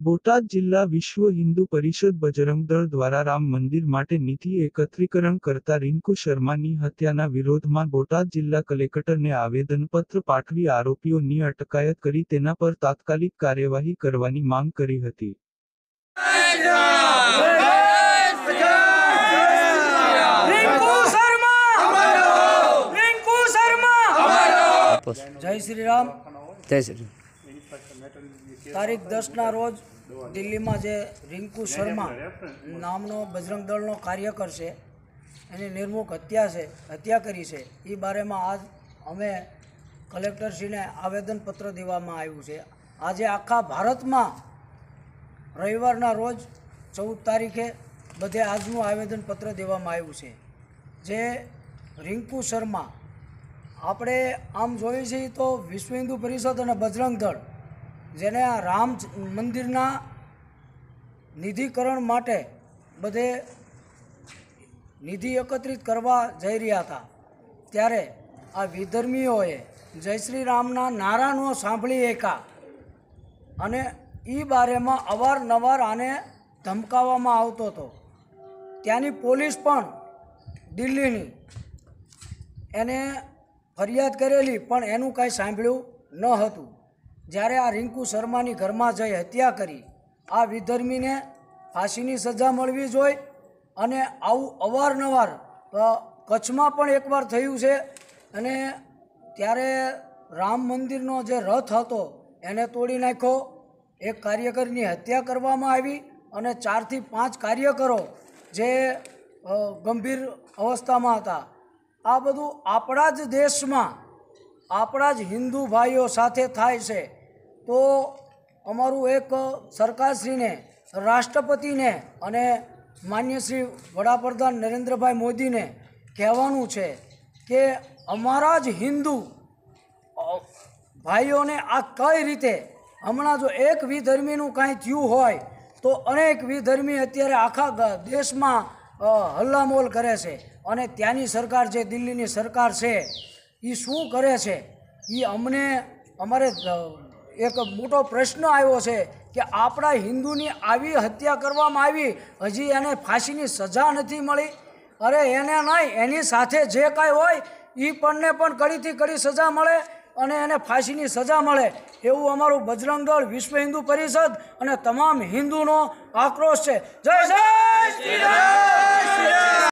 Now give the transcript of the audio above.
બોટાદ જિલ્લા વિશ્વ હિન્દુ પરિષદ બજરંગ દળ દ્વારા રામ મંદિર માટે નિધિ એકત્રીકરણ કરતા રિંકુ શર્માની હત્યાના વિરોધમાં બોટાદ જિલ્લા કલેક્ટરને આવેદનપત્ર પાઠવી આરોપીઓની અટકાયત કરી તેના પર તાત્કાલિક કાર્યવાહી કરવાની માંગ કરી હતી। जय श्री राम। जय श्री तारीख 10 ना रोज दिल्ली में जे रिंकू शर्मा नामनो बजरंग दल कार्यकर है एनी निर्मुख हत्या करी है। ये बारे में आज अमे कलेक्टरश्री ने आवेदन पत्र देवामां आव्युं छे। आज आखा भारत में रविवार रोज 14 तारीखे बधे आजनु आवेदन पत्र देवामां आव्युं छे। जे रिंकू शर्मा આપણે આમ જોઈએ છીએ તો વિશ્વ હિન્દુ પરિષદ અને બજરંગ દળ જેને આ રામ મંદિરના નિધિકરણ માટે બધે નિધિ એકત્રિત કરવા જઈ રહ્યા હતા ત્યારે આ વિધર્મીઓએ જય શ્રી રામના નારાનો સાંભળી એકા અને એ બારેમાં અવારનવાર આને ધમકાવવામાં આવતો હતો। ત્યાંની પોલીસ પણ દિલ્હીની એને फरियाद करेली पण एनु कांई सांभळ्युं न हतुं। ज्यारे आ रिंकू शर्मानी घरमां जई हत्या करी आ विधर्मीने फांसीनी सजा मळवी जोईए अने आवुं अवारनवार कच्छमां पण एकवार थयुं छे अने त्यारे राम मंदिरनो जे रथ हतो एने तोड़ी नाख्यो। एक कार्यकरनी हत्या करवामां आवी अने 4 થી 5 कार्यकरो जे गंभीर अवस्थामां हता। आ बधुं आपणा ज देश में आपणा ज हिंदू भाईओ साथे थाय छे तो अमारुं एक सरकारश्री ने राष्ट्रपति ने अने मान्य श्री वडाप्रधान नरेंद्रभाई मोदी ने कहेवानुं छे के अमारा ज हिंदू भाईओ ने आ कई रीते हमणां जो एक विधर्मीनुं कांई थयुं होय तो अनेक विधर्मी अत्यारे आखा देश में हल्लामोल करे छे અને ત્યાંની સરકાર જે દિલ્હીની સરકાર છે એ શું કરે છે એ અમને અમારે એક મોટો પ્રશ્ન આવ્યો છે કે આપણા હિન્દુની આવી હત્યા કરવામાં આવી હજી એને ફાંસીની સજા નથી મળી। અરે એને નહીં એની સાથે જે કાંઈ હોય એ પણને પણ કડીથી કડી સજા મળે અને એને ફાંસીની સજા મળે એવું અમારું બજરંગ દળ વિશ્વ હિન્દુ પરિષદ અને તમામ હિન્દુનો આક્રોશ છે। જય શ્રી રામ।